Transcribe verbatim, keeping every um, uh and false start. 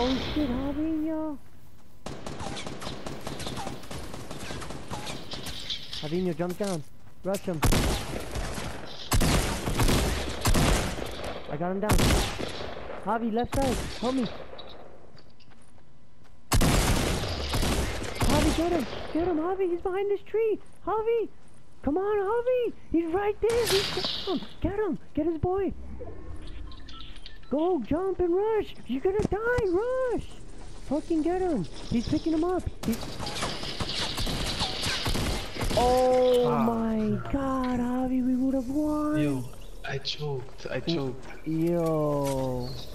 Oh shit, Javiño. Javiño, jump down. Rush him. I got him down. Javi, left side. Help me. Javi, get him. Get him, Javi. He's behind this tree. Javi. Come on, Javi. He's right there. He's down. Get him. Get his boy. Go, jump and rush. You're gonna die. Rush. Fucking get him. He's picking him up. He's... Oh ah. my god, Javi, we would have won. Yo, I choked. I choked. Yo.